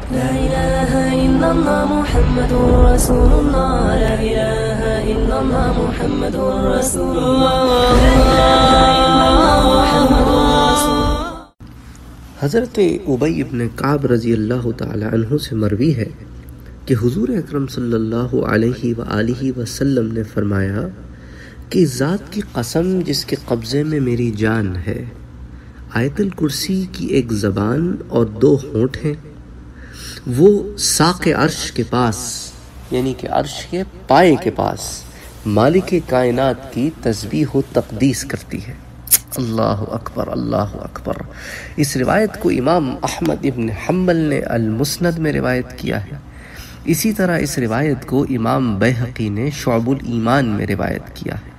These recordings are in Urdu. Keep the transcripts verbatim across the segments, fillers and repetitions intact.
لا إله إلا الله محمد رسول الله لا إله إلا الله محمد رسول الله لا إله إلا الله محمد رسول الله۔ حضرت ابی بن کعب رضی اللہ تعالی عنہ سے مروی ہے کہ حضور اکرم صلی اللہ علیہ وآلہ وسلم نے فرمایا کہ ذات کی قسم جس کے قبضے میں میری جان ہے، آیت الکرسی کی ایک زبان اور دو ہونٹ ہیں، وہ ساق عرش کے پاس یعنی کہ عرش کے پائے کے پاس مالک کائنات کی تسبیح و تقدیس کرتی ہے۔ اللہ اکبر اللہ اکبر۔ اس روایت کو امام احمد ابن حنبل نے المسند میں روایت کیا ہے۔ اسی طرح اس روایت کو امام بیہقی نے شعب الایمان میں روایت کیا ہے۔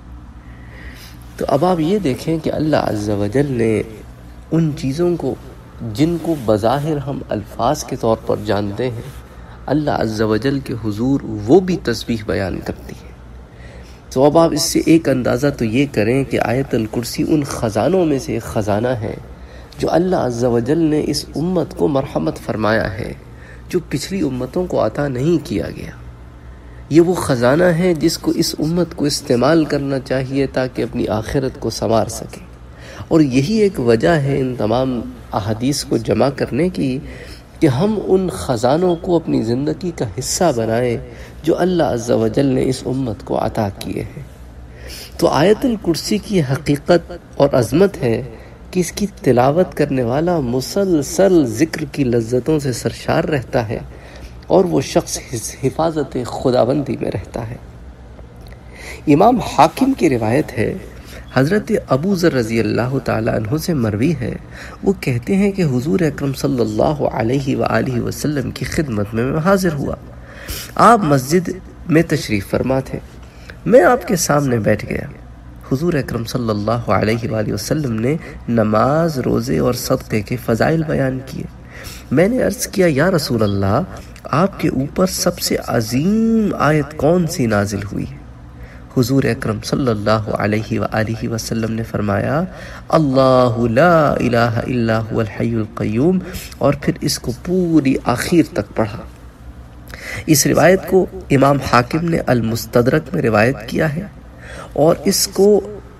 تو اب آپ یہ دیکھیں کہ اللہ عز و جل نے ان چیزوں کو جن کو بظاہر ہم الفاظ کے طور پر جانتے ہیں، اللہ عز و جل کے حضور وہ بھی تسبیح بیان کرتی ہے۔ تو اب آپ اس سے ایک اندازہ تو یہ کریں کہ آیت الکرسی ان خزانوں میں سے ایک خزانہ ہے جو اللہ عز و جل نے اس امت کو مرحمت فرمایا ہے، جو پچھلی امتوں کو عطا نہیں کیا گیا۔ یہ وہ خزانہ ہے جس کو اس امت کو استعمال کرنا چاہیے تاکہ اپنی آخرت کو سنوار سکے، اور یہی ایک وجہ ہے ان تمام احادیث کو جمع کرنے کی کہ ہم ان خزانوں کو اپنی زندگی کا حصہ بنائیں جو اللہ عز و جل نے اس امت کو عطا کیے ہیں۔ تو آیت الکرسی کی حقیقت اور عظمت ہے کہ اس کی تلاوت کرنے والا مسلسل ذکر کی لذتوں سے سرشار رہتا ہے اور وہ شخص حفاظت خداوندی میں رہتا ہے۔ امام حاکم کی روایت ہے، حضرت ابو ذر رضی اللہ تعالیٰ عنہ سے مروی ہے، وہ کہتے ہیں کہ حضور اکرم صلی اللہ علیہ وآلہ وسلم کی خدمت میں میں حاضر ہوا۔ آپ مسجد میں تشریف فرما تھے، میں آپ کے سامنے بیٹھ گیا۔ حضور اکرم صلی اللہ علیہ وآلہ وسلم نے نماز، روزے اور صدقے کے فضائل بیان کیے۔ میں نے عرض کیا، یا رسول اللہ، آپ کے اوپر سب سے عظیم آیت کون سی نازل ہوئی ہے؟ حضور اکرم صلی اللہ علیہ وآلہ وسلم نے فرمایا، اللہ لا الہ الا هو الحی القیوم، اور پھر اس کو پوری آخر تک پڑھا۔ اس روایت کو امام حاکم نے المستدرک میں روایت کیا ہے، اور اس کو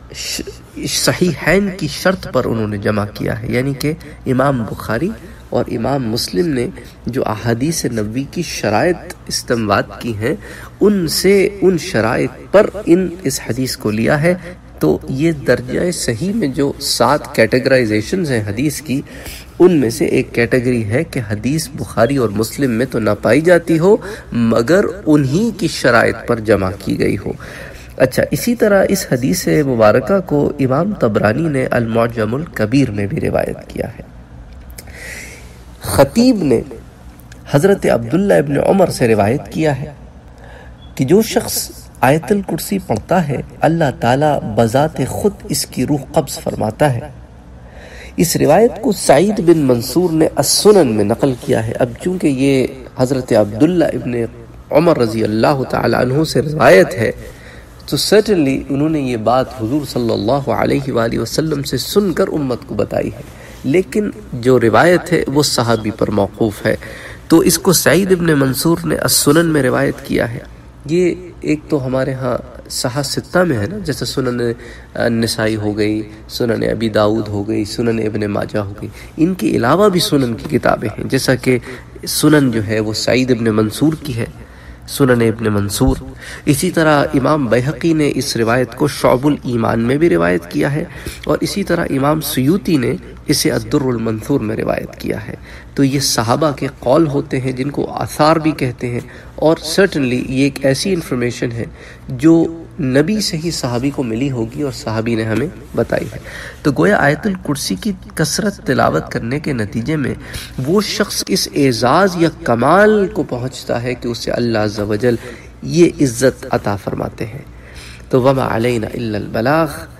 صحیحین کی شرط پر انہوں نے جمع کیا ہے، یعنی کہ امام بخاری اور امام مسلم نے جو احادیث نبوی کی شرائط استنباط کی ہیں، ان سے ان شرائط پر ان اس حدیث کو لیا ہے۔ تو یہ درجہ صحیح میں جو سات کیٹیگرائزیشنز ہیں حدیث کی، ان میں سے ایک کیٹیگری ہے کہ حدیث بخاری اور مسلم میں تو نہ پائی جاتی ہو مگر انہی کی شرائط پر جمع کی گئی ہو۔ اچھا، اسی طرح اس حدیث مبارکہ کو امام طبرانی نے المعجم الکبیر میں بھی روایت کیا ہے۔ خطیب نے حضرت عبداللہ ابن عمر سے روایت کیا ہے کہ جو شخص آیت الکرسی پڑھتا ہے، اللہ تعالیٰ بذات خود اس کی روح قبض فرماتا ہے۔ اس روایت کو سعید بن منصور نے السنن میں نقل کیا ہے۔ اب چونکہ یہ حضرت عبداللہ ابن عمر رضی اللہ تعالی عنہ سے روایت ہے، تو سرٹنلی انہوں نے یہ بات حضور صلی اللہ علیہ وآلہ وسلم سے سن کر امت کو بتائی ہے، لیکن جو روایت ہے وہ صحابی پر موقوف ہے، تو اس کو سعید ابن منصور نے السنن میں روایت کیا ہے۔ یہ ایک تو ہمارے ہاں صحاح ستہ میں ہے نا، جیسے سنن النسائی ہو گئی، سنن ابی داؤد ہو گئی، سنن ابن ماجہ ہو گئی، ان کے علاوہ بھی سنن کی کتابیں ہیں، جیسا کہ سنن جو ہے وہ سعید ابن منصور کی ہے، سنن ابن منصور۔ اسی طرح امام بیہقی نے اس روایت کو شعب الایمان میں بھی روایت کیا ہے، اور اسی طرح امام سیوطی نے اسے الدر المنثور میں روایت کیا ہے۔ تو یہ صحابہ کے قول ہوتے ہیں جن کو آثار بھی کہتے ہیں، اور سرٹنلی یہ ایک ایسی انفارمیشن ہے جو نبی سے ہی صحابی کو ملی ہوگی اور صحابی نے ہمیں بتائی ہے۔ تو گویا آیت الکرسی کی کثرت تلاوت کرنے کے نتیجے میں وہ شخص اس اعزاز یا کمال کو پہنچتا ہے کہ اسے اللہ عز و جل یہ عزت عطا فرماتے ہیں۔ تو وما علینا الا البلاغ۔